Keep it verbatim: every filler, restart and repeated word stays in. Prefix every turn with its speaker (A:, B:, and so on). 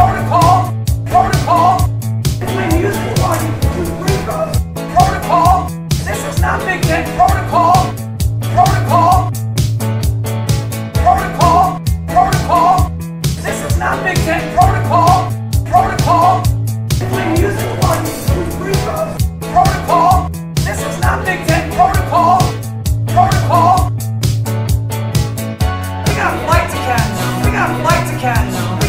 A: Protocol, protocol. Play music while you do breathers. Protocol. This is not Big Ten. Protocol, protocol, protocol, protocol. This is not Big Ten. Protocol, protocol. Play music while you do breathers. Protocol. This is not Big Ten. Protocol, protocol. We got a flight to catch. We got a flight to catch.